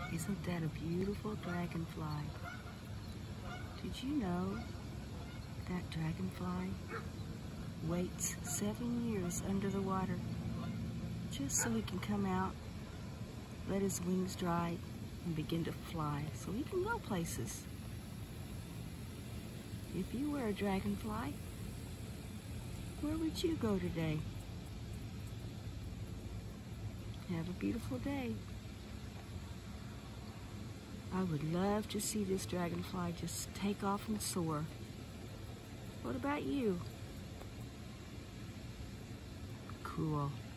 Isn't that a beautiful dragonfly? Did you know that dragonfly waits 7 years under the water just so he can come out, let his wings dry, and begin to fly so he can go places? If you were a dragonfly, where would you go today? Have a beautiful day. I would love to see this dragonfly just take off and soar. What about you? Cool.